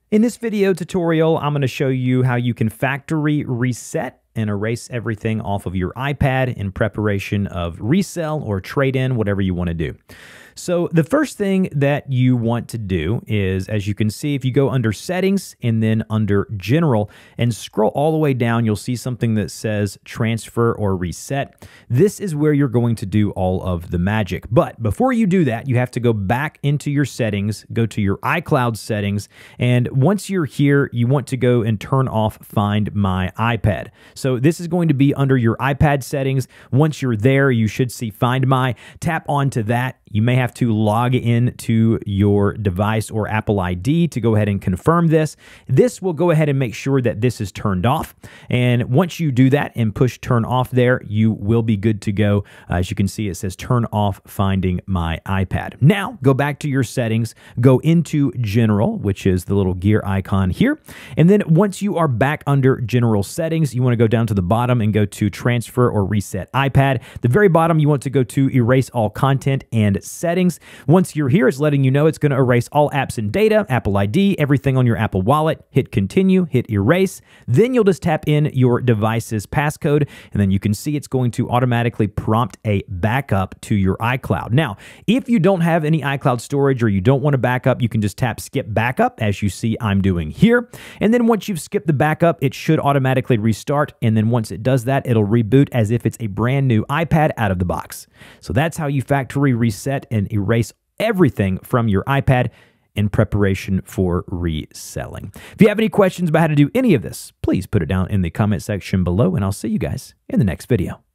In this video tutorial, I'm going to show you how you can factory reset and erase everything off of your iPad in preparation of resale or trade-in, whatever you want to do. So the first thing that you want to do is, as you can see, if you go under Settings and then under General and scroll all the way down, you'll see something that says Transfer or Reset. This is where you're going to do all of the magic. But before you do that, you have to go back into your settings, go to your iCloud settings, and once you're here, you want to go and turn off Find My iPad. So this is going to be under your iPad settings. Once you're there, you should see Find My. Tap onto that. You may have to log in to your device or Apple ID to go ahead and confirm this. This will go ahead and make sure that this is turned off. And once you do that and push turn off there, you will be good to go. As you can see, it says turn off Finding My iPad. Now, go back to your settings, go into General, which is the little gear icon here. And then once you are back under General Settings, you want to go down to the bottom and go to Transfer or Reset iPad. The very bottom, you want to go to Erase All Content and Settings. Once you're here, it's letting you know it's going to erase all apps and data, Apple ID, everything on your Apple Wallet. Hit Continue, hit Erase. Then you'll just tap in your device's passcode, and then you can see it's going to automatically prompt a backup to your iCloud. Now, if you don't have any iCloud storage or you don't want to backup, you can just tap Skip Backup, as you see I'm doing here. And then once you've skipped the backup, it should automatically restart. And then once it does that, it'll reboot as if it's a brand new iPad out of the box. So that's how you factory reset and erase everything from your iPad in preparation for reselling. If you have any questions about how to do any of this, please put it down in the comment section below, and I'll see you guys in the next video.